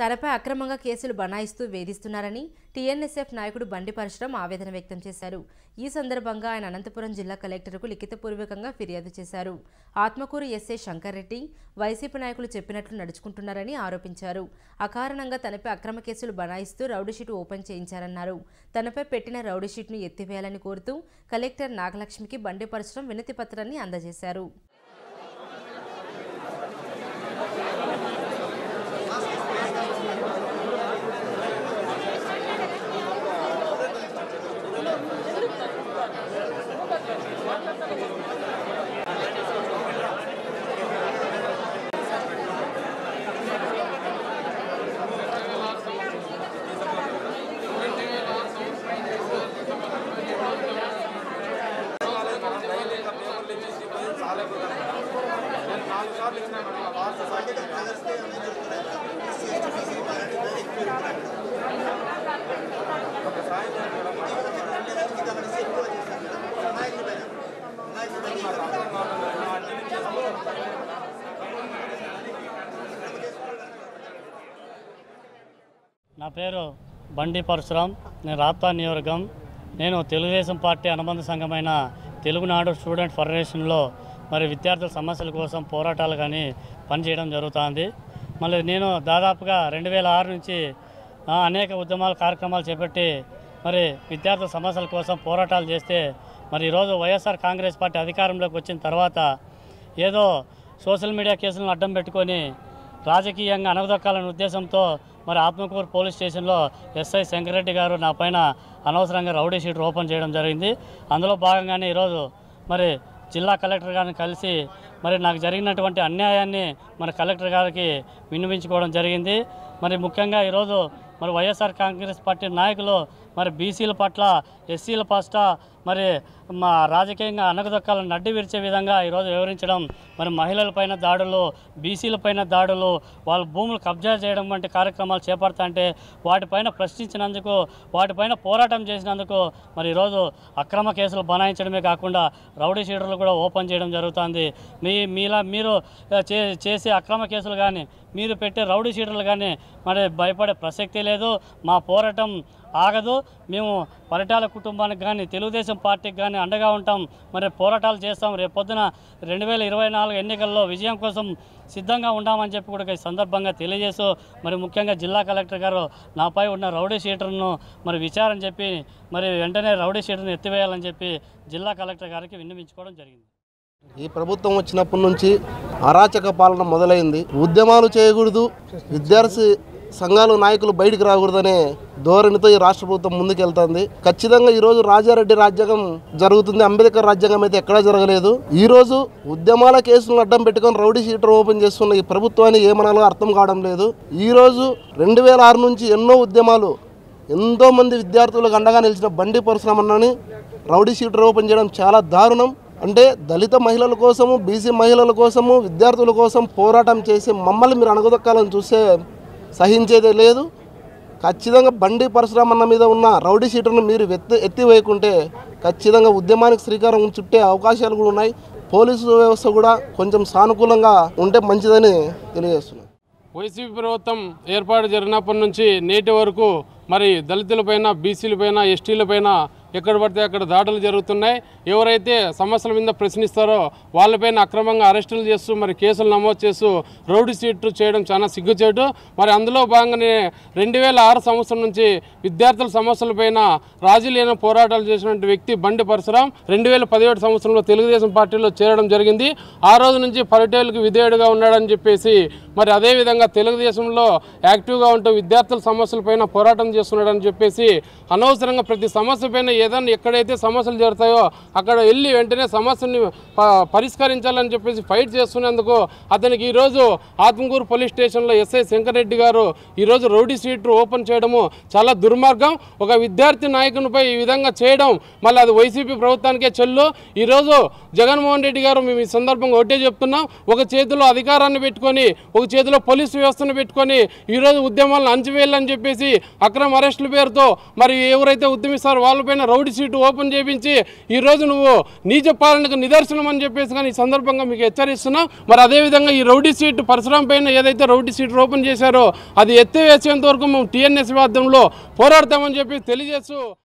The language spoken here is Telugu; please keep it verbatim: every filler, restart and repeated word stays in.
తనపై అక్రమంగా కేసులు బనాయిస్తూ వేధిస్తున్నారని టీఎన్ఎస్ఎఫ్ నాయకుడు బండి పరశురాం ఆవేదన వ్యక్తం చేశారు. ఈ సందర్భంగా ఆయన అనంతపురం జిల్లా కలెక్టర్కు లిఖితపూర్వకంగా ఫిర్యాదు చేశారు. ఆత్మకూరు ఎస్ఐ శంకర్ రెడ్డి వైసీపీ నాయకులు చెప్పినట్లు నడుచుకుంటున్నారని ఆరోపించారు. అకారణంగా తనపై అక్రమ కేసులు బనాయిస్తూ రౌడీషీట్ ఓపెన్ చేయించారన్నారు. తనపై పెట్టిన రౌడీషీట్ను ఎత్తివేయాలని కోరుతూ కలెక్టర్ నాగలక్ష్మికి బండి పరశురాం వినతి పత్రాన్ని అందజేశారు. నా పేరు బండి పరశురాం. నేను రాప్తా నియోజకవర్గం. నేను తెలుగుదేశం పార్టీ అనుబంధ సంఘమైన తెలుగునాడు స్టూడెంట్ ఫెడరేషన్లో మరి విద్యార్థుల సమస్యల కోసం పోరాటాలు కానీ పనిచేయడం జరుగుతుంది. మళ్ళీ నేను దాదాపుగా రెండు వేల ఆరు నుంచి అనేక ఉద్యమాల కార్యక్రమాలు చేపట్టి మరి విద్యార్థుల సమస్యల కోసం పోరాటాలు చేస్తే మరి ఈరోజు వైఎస్ఆర్ కాంగ్రెస్ పార్టీ అధికారంలోకి వచ్చిన తర్వాత ఏదో సోషల్ మీడియా కేసులను అడ్డం పెట్టుకొని రాజకీయంగా అనగదొక్కాలనే ఉద్దేశంతో మరి ఆత్మకూరు పోలీస్ స్టేషన్లో ఎస్ఐ శంకరెడ్డి గారు నా పైన అనవసరంగా రౌడీ షీట్ ఓపెన్ చేయడం జరిగింది. అందులో భాగంగానే ఈరోజు మరి జిల్లా కలెక్టర్ గారిని కలిసి మరి నాకు జరిగినటువంటి అన్యాయాన్ని మరి కలెక్టర్ గారికి విన్నవించుకోవడం జరిగింది. మరి ముఖ్యంగా ఈరోజు మరి వైఎస్ఆర్ కాంగ్రెస్ పార్టీ నాయకులు మరి బీసీల పట్ల ఎస్సీల పట్ల మరి మా రాజకీయంగా అనగదొక్కాలను నడ్డి విరిచే విధంగా ఈరోజు వివరించడం, మరి మహిళలపైన దాడులు, బీసీలపైన దాడులు, వాళ్ళ భూములు కబ్జా చేయడం వంటి కార్యక్రమాలు చేపడతాంటే వాటిపైన ప్రశ్నించినందుకు, వాటిపైన పోరాటం చేసినందుకు మరి ఈరోజు అక్రమ కేసులు బనాయించడమే కాకుండా రౌడీ షీటర్లు కూడా ఓపెన్ చేయడం జరుగుతుంది. మీ మీలా మీరు చే చేసే అక్రమ కేసులు కానీ, మీరు పెట్టే రౌడీ షీటర్లు కానీ మరి భయపడే ప్రసక్తి లేదు. మా పోరాటం ఆగదు. మేము పరిటాల కుటుంబానికి కానీ తెలుగుదేశం పార్టీకి కానీ అండగా ఉంటాం. మరి పోరాటాలు చేస్తాం. రేపు పొద్దున రెండు వేల ఇరవై నాలుగు ఎన్నికల్లో విజయం కోసం సిద్ధంగా ఉంటామని చెప్పి కూడా ఈ సందర్భంగా తెలియజేస్తూ మరి ముఖ్యంగా జిల్లా కలెక్టర్ గారు నాపై ఉన్న రౌడీ షీటర్ను మరి విచారణ చెప్పి మరి వెంటనే రౌడీ షీటర్ను ఎత్తివేయాలని చెప్పి జిల్లా కలెక్టర్ గారికి విన్నవించుకోవడం జరిగింది. ఈ ప్రభుత్వం వచ్చినప్పటి నుంచి అరాచక పాలన మొదలైంది. ఉద్యమాలు చేయకూడదు, విద్యార్థి సంఘాలు నాయకులు బయటికి రాకూడదనే ధోరణితో ఈ రాష్ట్ర ప్రభుత్వం ముందుకెళ్తుంది. ఖచ్చితంగా ఈరోజు రాజారెడ్డి రాజ్యాంగం జరుగుతుంది, అంబేద్కర్ రాజ్యాంగం అయితే ఎక్కడా జరగలేదు. ఈరోజు ఉద్యమాల కేసులను అడ్డం పెట్టుకొని రౌడీ షీటర్ ఓపెన్ చేస్తున్న ఈ ప్రభుత్వాన్ని ఏమనాలో అర్థం కావడం లేదు. ఈరోజు రెండు వేల ఆరు నుంచి ఎన్నో ఉద్యమాలు, ఎంతోమంది విద్యార్థులకు అండగా నిలిచిన బండి పరశురామన్నని రౌడీ షీటర్ ఓపెన్ చేయడం చాలా దారుణం. అంటే దళిత మహిళల కోసము, బీసీ మహిళల కోసము, విద్యార్థుల కోసం పోరాటం చేసి మమ్మల్ని మీరు అణగదొక్కాలని చూస్తే సహించేదే లేదు. ఖచ్చితంగా బండి పరశురామన్న మీద ఉన్న రౌడీ షీటర్ను మీరు ఎత్తి ఎత్తివేయకుంటే ఖచ్చితంగా ఉద్యమానికి శ్రీకారం చుట్టే అవకాశాలు కూడా ఉన్నాయి. పోలీసు వ్యవస్థ కూడా కొంచెం సానుకూలంగా ఉంటే మంచిదని తెలియజేస్తున్నాను. వైసీపీ ప్రభుత్వం ఏర్పాటు జరిగినప్పటి నుంచి నేటి వరకు మరి దళితులపైన, బీసీలపైన, ఎస్టీలపైన ఎక్కడ పడితే అక్కడ దాడులు జరుగుతున్నాయి. ఎవరైతే సమస్యల మీద ప్రశ్నిస్తారో వాళ్ళపైన అక్రమంగా అరెస్టులు చేస్తూ మరి కేసులు నమోదు చేస్తూ రౌడీ షీట్లు చేయడం చాలా సిగ్గుచేటు. మరి అందులో భాగంగానే రెండు వేల ఆరు సంవత్సరం నుంచి విద్యార్థుల సమస్యలపైన రాజీ లేని పోరాటాలు చేసినటువంటి వ్యక్తి బండి పరశురాం రెండు వేల పదిహేడు సంవత్సరంలో తెలుగుదేశం పార్టీలో చేరడం జరిగింది. ఆ రోజు నుంచి పరిటేలకు విధేయుడుగా ఉన్నాడని చెప్పేసి మరి అదేవిధంగా తెలుగుదేశంలో యాక్టివ్గా ఉంటూ విద్యార్థుల సమస్యలపైన పోరాటం చేస్తున్నాడని చెప్పేసి అనవసరంగా ప్రతి సమస్య పైన ఏదైనా ఎక్కడైతే సమస్యలు జరుగుతాయో అక్కడ వెళ్ళి వెంటనే సమస్యని పరిష్కరించాలని చెప్పేసి ఫైట్ చేస్తున్నందుకు అతనికి ఈరోజు ఆత్మకూరు పోలీస్ స్టేషన్లో ఎస్ఐ శంకరెడ్డి గారు ఈరోజు రౌడీ షీటర్ ఓపెన్ చేయడము చాలా దుర్మార్గం. ఒక విద్యార్థి నాయకునిపై ఈ విధంగా చేయడం మళ్ళీ అది వైసీపీ ప్రభుత్వానికే చెల్లు. ఈరోజు జగన్మోహన్ రెడ్డి గారు మేము ఈ సందర్భంగా ఒకటే చెప్తున్నాం, ఒక చేతిలో అధికారాన్ని పెట్టుకొని, ఒక చేతిలో పోలీసు వ్యవస్థను పెట్టుకొని ఈరోజు ఉద్యమాలను అంచివేయాలని చెప్పేసి అక్రమ అరెస్టుల పేరుతో మరి ఎవరైతే ఉద్యమిస్తారో వాళ్ళపైన రౌడీ సీటు ఓపెన్ చేయించి ఈరోజు నువ్వు నీచ పాలనకు నిదర్శనం అని చెప్పేసి కానీ ఈ సందర్భంగా మీకు హెచ్చరిస్తున్నాం. మరి అదేవిధంగా ఈ రౌడీ సీటు పరశురాం పైన ఏదైతే రౌడీ సీటు ఓపెన్ చేశారో అది ఎత్తివేసేంత వరకు మేము టీఎన్ఎస్ వాద్యంలో పోరాడతామని చెప్పి తెలియజేస్తూ